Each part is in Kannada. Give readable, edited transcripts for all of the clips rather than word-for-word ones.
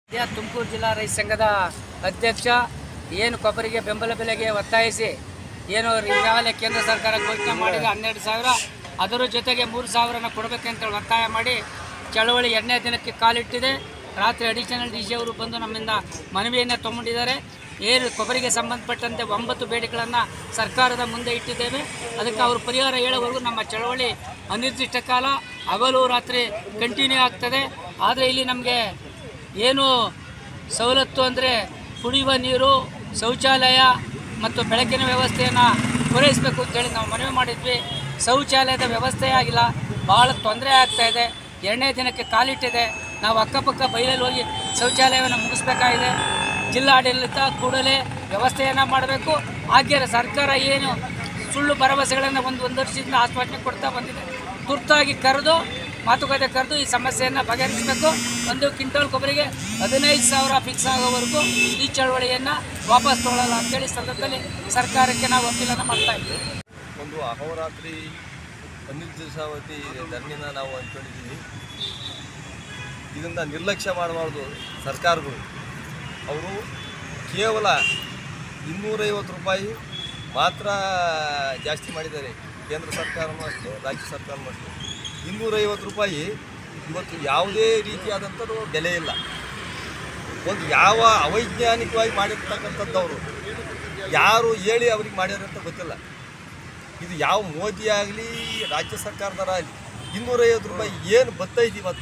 ತುಮಕೂರು ಜಿಲ್ಲಾ ರೈತ ಸಂಘದ ಅಧ್ಯಕ್ಷ ಏನು ಕೊಬ್ಬರಿಗೆ ಬೆಂಬಲ ಬೆಲೆಗೆ ಒತ್ತಾಯಿಸಿ ಏನು ಈಗಾಗಲೇ ಕೇಂದ್ರ ಸರ್ಕಾರ ಘೋಷಣೆ ಮಾಡಿದ 12,000 ಅದರ ಜೊತೆಗೆ 3,000 ಕೊಡಬೇಕಂತ ಒತ್ತಾಯ ಮಾಡಿ ಚಳವಳಿ 2ನೇ ದಿನಕ್ಕೆ ಕಾಲಿಟ್ಟಿದೆ. ರಾತ್ರಿ ಅಡಿಷನಲ್ ಡಿ ಸಿ ಅವರು ಬಂದು ನಮ್ಮಿಂದ ಮನವಿಯನ್ನು ತಗೊಂಡಿದ್ದಾರೆ. ಏನು ಕೊಬ್ಬರಿಗೆ ಸಂಬಂಧಪಟ್ಟಂತೆ 9 ಬೇಡಿಕೆಗಳನ್ನು ಸರ್ಕಾರದ ಮುಂದೆ ಇಟ್ಟಿದ್ದೇವೆ. ಅದಕ್ಕೆ ಅವರು ಪರಿಹಾರ ಹೇಳೋವರೆಗೂ ನಮ್ಮ ಚಳವಳಿ ಅನಿರ್ದಿಷ್ಟ ಕಾಲ ಹಗಲು ರಾತ್ರಿ ಕಂಟಿನ್ಯೂ ಆಗ್ತದೆ. ಆದರೆ ಇಲ್ಲಿ ನಮಗೆ ಏನು ಸವಲತ್ತು ಅಂದರೆ ಕುಡಿಯುವ ನೀರು, ಶೌಚಾಲಯ ಮತ್ತು ಬೆಳಕಿನ ವ್ಯವಸ್ಥೆಯನ್ನು ಪೂರೈಸಬೇಕು ಅಂತೇಳಿ ನಾವು ಮನವಿ ಮಾಡಿದ್ವಿ. ಶೌಚಾಲಯದ ವ್ಯವಸ್ಥೆ ಆಗಿಲ್ಲ, ಭಾಳ ತೊಂದರೆ ಆಗ್ತಾಯಿದೆ. 2ನೇ ದಿನಕ್ಕೆ ಕಾಲಿಟ್ಟಿದೆ. ನಾವು ಅಕ್ಕಪಕ್ಕ ಬೈಲಲ್ಲಿ ಹೋಗಿ ಶೌಚಾಲಯವನ್ನು ಮುಗಿಸ್ಬೇಕಾಗಿದೆ. ಜಿಲ್ಲಾಡಳಿತ ಕೂಡಲೇ ವ್ಯವಸ್ಥೆಯನ್ನು ಮಾಡಬೇಕು. ಹಾಗೆ ಸರ್ಕಾರ ಏನು ಸುಳ್ಳು ಭರವಸೆಗಳನ್ನು ಒಂದು ವರ್ಷದಿಂದ ಆಶ್ವಾಸನೆ ಕೊಡ್ತಾ ಬಂದಿದೆ. ತುರ್ತಾಗಿ ಮಾತುಕತೆ ಕರೆದು ಈ ಸಮಸ್ಯೆಯನ್ನು ಬಗೆಹರಿಸಬೇಕು. 1 ಕ್ವಿಂಟಲ್ ಕೊಬ್ಬರಿಗೆ 15,000 ಫಿಕ್ಸ್ ಆಗೋವರೆಗೂ ಈ ಚಳವಳಿಯನ್ನು ವಾಪಸ್ ತಗೊಳ್ಳಲ್ಲ ಅಂತೇಳಿ ಸಂದರ್ಭದಲ್ಲಿ ಸರ್ಕಾರಕ್ಕೆ ನಾವು ಅಪೀಲನ್ನು ಮಾಡ್ತಾ ಇದ್ದೀವಿ. ಒಂದು ಅಹೋರಾತ್ರಿ ಅನಿರ್ದಿಷ್ಟಾವಧಿ ಧರಣಿನ ನಾವು ಅಂದ್ಕೊಂಡಿದ್ದೀವಿ. ಇದನ್ನು ನಿರ್ಲಕ್ಷ್ಯ ಮಾಡಬಾರ್ದು ಸರ್ಕಾರಗಳು. ಅವರು ಕೇವಲ 250 ರೂಪಾಯಿ ಮಾತ್ರ ಜಾಸ್ತಿ ಮಾಡಿದ್ದಾರೆ. ಕೇಂದ್ರ ಸರ್ಕಾರವೂ ಅಷ್ಟೇ, ರಾಜ್ಯ ಸರ್ಕಾರವೂ ಅಷ್ಟೇ. 250 ರೂಪಾಯಿ ಇವತ್ತು ಯಾವುದೇ ರೀತಿಯಾದಂಥದ್ದು ಬೆಲೆ ಇಲ್ಲ. ಒಂದು ಯಾವ ಅವೈಜ್ಞಾನಿಕವಾಗಿ ಮಾಡಿರ್ತಕ್ಕಂಥದ್ದವರು ಯಾರು ಹೇಳಿ ಅವ್ರಿಗೆ ಮಾಡ್ಯಾರಂತ ಗೊತ್ತಿಲ್ಲ. ಇದು ಯಾವ ಮೋದಿ ಆಗಲಿ ರಾಜ್ಯ ಸರ್ಕಾರದರ ಆಗಲಿ 250 ರೂಪಾಯಿ ಏನು ಬತ್ತೈತಿ ಇವತ್ತು.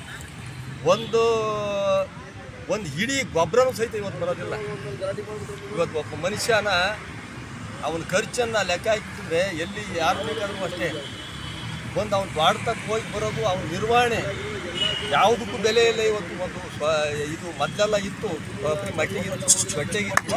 ಒಂದು ಇಡೀ ಗೊಬ್ಬರನೂ ಸಹಿತ ಇವತ್ತು ಬರೋದಿಲ್ಲ. ಇವತ್ತು ಒಬ್ಬ ಮನುಷ್ಯನ ಅವನ ಖರ್ಚನ್ನು ಲೆಕ್ಕ ಹಾಕಿದ್ರೆ ಎಲ್ಲಿ ಯಾರು ಬೇಕಾದ್ರೂ ಅಷ್ಟೇ ಒಂದು ಅವ್ನು ತ್ವಾಡ್ತಕ್ಕೆ ಹೋಗಿ ಬರೋದು, ಅವನ ನಿರ್ವಹಣೆ ಯಾವುದಕ್ಕೂ ಬೆಲೆ ಇಲ್ಲ ಇವತ್ತು. ಒಂದು ಇದು ಮೊದಲೆಲ್ಲ ಇತ್ತು, ಮಟ್ಟಿಗಿತ್ತು, ಗಟ್ಟೆಗಿತ್ತು,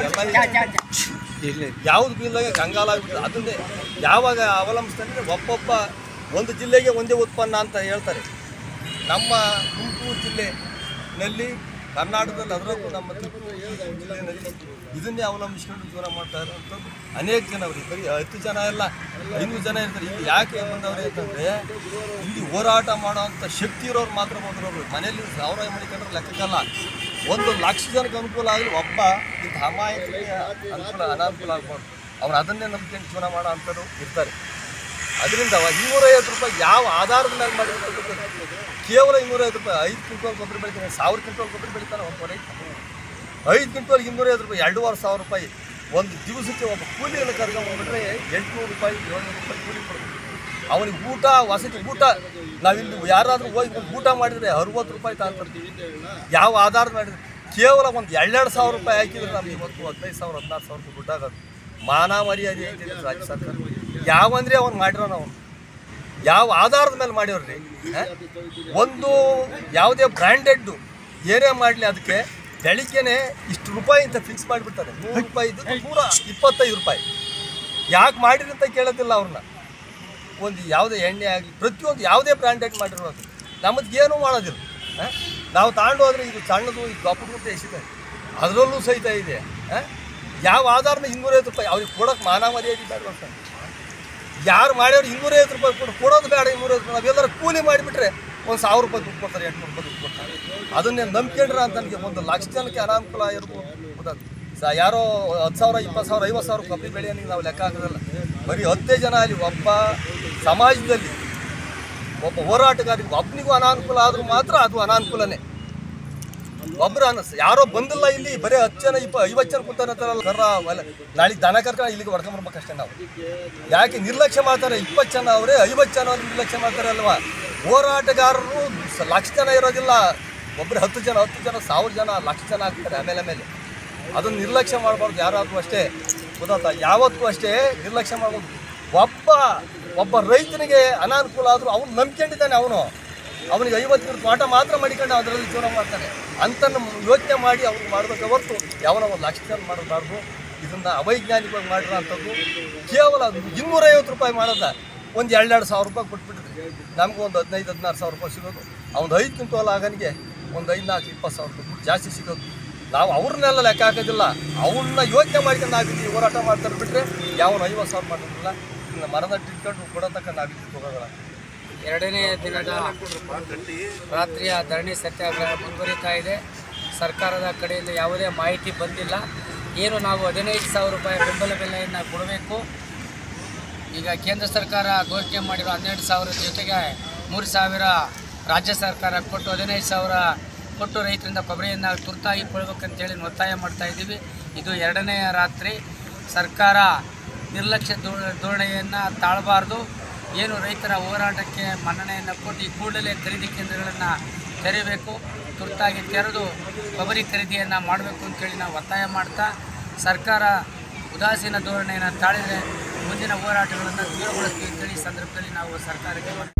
ಎಲ್ಲ ಯಾವುದಕ್ಕೂ ಇಲ್ಲ, ಕಂಗಾಲಾಗ್ಬಿಟ್ಟು. ಅದನ್ನೇ ಯಾವಾಗ ಅವಲಂಬಿಸ್ತಾರೆ ಒಬ್ಬೊಬ್ಬ ಒಂದು ಜಿಲ್ಲೆಗೆ ಒಂದೇ ಉತ್ಪನ್ನ ಅಂತ ಹೇಳ್ತಾರೆ. ನಮ್ಮ ತುಮಕೂರು ಜಿಲ್ಲೆಯಲ್ಲಿ, ಕರ್ನಾಟಕದಲ್ಲಿ, ಅದರಲ್ಲೂ ನಮ್ಮ ತುಮಕೂರು ಜಿಲ್ಲೆಯಲ್ಲಿ ಇದನ್ನೇ ಅವಲಂಬಿಸ್ಕೊಂಡು ಜೀವನ ಮಾಡ್ತಾ ಇರೋಂಥದ್ದು ಅನೇಕ ಜನ. ಅವ್ರಿಗೆ ಬರೀ 10 ಜನ ಎಲ್ಲ 500 ಜನ ಇರ್ತಾರೆ. ಇಲ್ಲಿ ಯಾಕೆ ಬಂದವ್ರೆ ಅಂತಂದರೆ ಇಲ್ಲಿ ಹೋರಾಟ ಮಾಡೋವಂಥ ಶಕ್ತಿ ಇರೋರು ಮಾತ್ರ ಬಂದಿರೋರು. ಮನೆಯಲ್ಲಿ 1000 ಮಾಡಿಕೊಂಡ್ರೆ ಲೆಕ್ಕಕ್ಕಲ್ಲ. 1 ಲಕ್ಷ ಜನಕ್ಕೆ ಅನುಕೂಲ ಆಗಲಿ, ಒಬ್ಬ ಇಂಥ ಅಮಾಯಕರಿಗೆ ಅನಾನುಕೂಲ ಆಗ್ಬಾರ್ದು. ಅವ್ರು ಅದನ್ನೇ ನಂಬಿಕೊಂಡು ಜೀವನ ಮಾಡೋ ಅಂಥವ್ರು ಇರ್ತಾರೆ. ಅದರಿಂದ 250 ರೂಪಾಯಿ ಯಾವ ಆಧಾರದ ಮೇಲೆ ಮಾಡಿರ್ತಕ್ಕಂಥದ್ದು? ಕೇವಲ 250 ರೂಪಾಯಿ. 5 ಕ್ವಿಂಟಲ್ ಗೊಬ್ಬರ ಬೆಳಿತಾನೆ, 1000 ಕ್ವಿಂಟಲ್ ಗೊಬ್ಬರ ಬೆಳಿತಾನೆ ಒಬ್ಬ ರೈತ. 5 ಕ್ವಿಂಟಲ್ 250 ರೂಪಾಯಿ, 2,500 ರೂಪಾಯಿ. ಒಂದು ದಿವಸಕ್ಕೆ ಒಬ್ಬ ಕೂಲಿಯನ್ನು ಕರ್ಕೊಂಡ್ಬಂದ್ಬಿಟ್ರೆ 800 ರೂಪಾಯಿ 700 ರೂಪಾಯಿ ಕೂಲಿ ಕೊಡಬೇಕು. ಅವನಿಗೆ ಊಟ, ವಸತಿ, ಊಟ ನಾವಿಲ್ಲಿ ಯಾರಾದರೂ ಹೋಗಿ ಊಟ ಮಾಡಿದರೆ 60 ರೂಪಾಯಿ ತಗೊಂಡ್ಬರ್ತೀವಿ. ಯಾವ ಆಧಾರದ ಮಾಡಿದ್ರೆ ಕೇವಲ ಒಂದು 2,000 ರೂಪಾಯಿ ಹಾಕಿದ್ರೆ ನಮ್ಗೆ ಇವತ್ತು 15,000 16,000 ರೂಪಾಯಿ ದುಡ್ಡು ಆಗೋದು. ಮಾನ ಮರ್ಯಾದೆ ಐತಿದೆ ರಾಜ್ಯ ಸರ್ಕಾರ. ಯಾವಂದರೆ ಅವ್ನು ಮಾಡಿರೋನು, ಅವನು ಯಾವ ಆಧಾರದ ಮೇಲೆ ಮಾಡ್ಯವ್ರಿ? ಒಂದು ಯಾವುದೇ ಬ್ರ್ಯಾಂಡೆಡ್ಡು ಏನೇ ಮಾಡಲಿ ಅದಕ್ಕೆ ಬೆಳಿಗ್ಗೆನೆ ಇಷ್ಟು ರೂಪಾಯಿ ಅಂತ ಫಿಕ್ಸ್ ಮಾಡಿಬಿಡ್ತಾರೆ. 100 ರೂಪಾಯಿ ಇದ್ದು 125 ರೂಪಾಯಿ. ಯಾಕೆ ಮಾಡಿರಿ ಅಂತ ಕೇಳೋದಿಲ್ಲ ಅವ್ರನ್ನ. ಒಂದು ಯಾವುದೇ ಎಣ್ಣೆ ಆಗಲಿ ಪ್ರತಿಯೊಂದು ಯಾವುದೇ ಬ್ರ್ಯಾಂಡೆಡ್ ಮಾಡಿರೋದು ನಮ್ಮದು ಏನೂ ಮಾಡೋದಿಲ್ಲ. ನಾವು ತಗೊಂಡು ಹೋದರೆ ಇದು ಸಣ್ಣದು, ಇದು ದೊಡ್ಡದು ಅಂತ ಎಸಿದೆ, ಅದರಲ್ಲೂ ಸಹಿತ ಇದೆ. ಯಾವ ಆಧಾರದ 250 ರೂಪಾಯಿ ಅವ್ರಿಗೆ ಕೊಡೋಕೆ ಮಾನ ಮರ್ಯಾದೆ ಬೇಡ ಅಂತ ಯಾರು ಮಾಡ್ಯವ್ರು 250 ರೂಪಾಯಿ ಕೊಡೋದು ಬೇಡ. 250 ರೂಪಾಯಿ ನಾವೆಲ್ಲರೂ ಕೂಲಿ ಮಾಡಿಬಿಟ್ರೆ 1,000 ರೂಪಾಯಿ ದುಡ್ಡು ಕೊಡ್ತಾರೆ, 800 ರೂಪಾಯಿ ದುಡ್ಡು ಕೊಡ್ತಾರೆ. ಅದನ್ನೇ ನಂಬ್ಕೊಂಡ್ರೆ ಅಂತ ನನಗೆ 1 ಲಕ್ಷ ಜನಕ್ಕೆ ಅನಾನುಕೂಲ ಇರ್ಬೋದು. ಯಾರೋ 10,000 20,000 50,000 ಕಬ್ಬಿ ಬೆಳೆಯೋನಿಗೆ ನಾವು ಲೆಕ್ಕ ಹಾಕೋದಿಲ್ಲ. ಬರೀ 10 ಜನ ಅಲ್ಲಿ ಒಬ್ಬ ಸಮಾಜದಲ್ಲಿ ಒಬ್ಬ ಹೋರಾಟಗಾರಿಗೆ ಒಬ್ಬನಿಗೂ ಅನಾನುಕೂಲ ಆದರೂ ಮಾತ್ರ ಅದು ಅನಾನುಕೂಲನೇ. ಒಬ್ಬರು ಯಾರೋ ಬಂದಿಲ್ಲ, ಇಲ್ಲಿ ಬರೀ 10 ಜನ 50 ಜನ ಕೂತಾರಲ್ಲ ಕರ್ರ ನಾಳೆ ದನ ಕರ್ಕೊಂಡು ಇಲ್ಲಿಗೆ ಹೊಡ್ಕೊಂಬರ್ಬೇಕಷ್ಟೇ. ನಾವು ಯಾಕೆ ನಿರ್ಲಕ್ಷ್ಯ ಮಾಡ್ತಾರೆ? 20 ಜನ ಅವರೇ 50 ಜನ ಅವ್ರು ನಿರ್ಲಕ್ಷ್ಯ ಮಾಡ್ತಾರೆ ಅಲ್ವಾ? ಹೋರಾಟಗಾರರು ಲಕ್ಷ ಜನ ಇರೋದಿಲ್ಲ. ಒಬ್ಬರು 10 ಜನ 1,000 ಜನ ಲಕ್ಷ ಜನ ಆಗ್ತಾರೆ ಆಮೇಲೆ. ಅದನ್ನು ನಿರ್ಲಕ್ಷ್ಯ ಮಾಡಬಾರ್ದು ಯಾರಾದರೂ ಅಷ್ಟೇ. ಗೊತ್ತಾಯ್ತಾ? ಯಾವತ್ತೂ ಅಷ್ಟೇ ನಿರ್ಲಕ್ಷ್ಯ ಮಾಡ್ಬೋದು. ಒಬ್ಬ ರೈತನಿಗೆ ಅನಾನುಕೂಲ ಆದರೂ ಅವನು ನಂಬ್ಕೊಂಡಿದ್ದಾನೆ. ಅವನಿಗೆ 50 ತೋಟ ಮಾತ್ರ ಮಾಡಿಕೊಂಡು ಅದರಲ್ಲಿ ಜೀವನ ಮಾಡ್ತಾನೆ ಅಂತ ಯೋಚನೆ ಮಾಡಿ ಅವ್ರಿಗೆ ಮಾಡಬೇಕು ಹೊರತು ಯಾವನೋ 1 ಲಕ್ಷ ಜನ ಮಾಡಬಾರ್ದು. ಇದನ್ನು ಅವೈಜ್ಞಾನಿಕವಾಗಿ ಮಾಡಿರೋ ಅಂಥದ್ದು. ಕೇವಲ 250 ರೂಪಾಯಿ ಮಾಡೋದ ಒಂದು 2,000 ರೂಪಾಯಿ ಕೊಟ್ಬಿಟ್ಟಿದ್ರೆ ನಮಗೂ ಒಂದು 15,000-16,000 ರೂಪಾಯಿ ಸಿಗೋದು. ಅವ್ನು 5 ಕ್ವಿಂಟಲ್ ಆಗನಿಗೆ ಒಂದು 5,000-4,000 ರೂಪಾಯಿ ಜಾಸ್ತಿ ಸಿಗೋದು. ನಾವು ಅವ್ರನ್ನೆಲ್ಲ ಲೆಕ್ಕ ಹಾಕೋದಿಲ್ಲ, ಅವನ್ನ ಯೋಚನೆ ಮಾಡ್ಕೊಂಡು ನಾವಿಲ್ಲಿ ಹೋರಾಟ ಮಾಡ್ತಾರೆ ಬಿಟ್ಟರೆ ಯಾವನು 50,000 ಮಾಡೋದಿಲ್ಲ. ಇನ್ನು ಮರದ ಇಟ್ಕೊಂಡು ಕೊಡೋತಕ್ಕ ನಾವಿಲ್ಲಿ ಹೋಗೋದಿಲ್ಲ. ಎರಡನೇ ದಿನದ ರಾತ್ರಿಯ ಧರಣಿ ಸತ್ಯಾಗ್ರಹ ಮುಂದುವರಿತಾ ಇದೆ. ಸರ್ಕಾರದ ಕಡೆಯಿಂದ ಯಾವುದೇ ಮಾಹಿತಿ ಬಂದಿಲ್ಲ. ಏನು ನಾವು 15,000 ರೂಪಾಯಿ ಬೆಂಬಲ ಬೆಲೆಯನ್ನು ಕೊಡಬೇಕು. ಈಗ ಕೇಂದ್ರ ಸರ್ಕಾರ ಘೋಷಣೆ ಮಾಡಿರೋ 12,000 ಜೊತೆಗೆ 3,000 ರಾಜ್ಯ ಸರ್ಕಾರ ಕೊಟ್ಟು 15,000 ಕೊಟ್ಟು ರೈತರಿಂದ ಕೊಬ್ಬರಿಯನ್ನು ತುರ್ತಾಗಿ ಕೊಡಬೇಕಂತೇಳಿ ಒತ್ತಾಯ ಮಾಡ್ತಾ ಇದ್ದೀವಿ. ಇದು 2ನೇ ರಾತ್ರಿ. ಸರ್ಕಾರ ನಿರ್ಲಕ್ಷ್ಯ ಧೋರಣೆಯನ್ನು ತಾಳಬಾರ್ದು. ಏನು ರೈತರ ಹೋರಾಟಕ್ಕೆ ಮನ್ನಣೆಯನ್ನು ಕೊಟ್ಟು ಈ ಕೂಡಲೇ ಖರೀದಿ ಕೇಂದ್ರಗಳನ್ನು ತೆರೆಯಬೇಕು, ತುರ್ತಾಗಿ ತೆರೆದು ಕೊಬ್ಬರಿ ಖರೀದಿಯನ್ನು ಮಾಡಬೇಕು ಅಂತೇಳಿ ನಾವು ಒತ್ತಾಯ ಮಾಡ್ತಾ, ಸರ್ಕಾರ ಉದಾಸೀನ ಧೋರಣೆಯನ್ನು ತಾಳಿದರೆ ಮುಂದಿನ ಹೋರಾಟಗಳನ್ನು ತೀವ್ರಗೊಳಿಸ್ತೀವಿ ಅಂತೇಳಿ ಈ ಸಂದರ್ಭದಲ್ಲಿ ನಾವು ಸರ್ಕಾರಕ್ಕೆ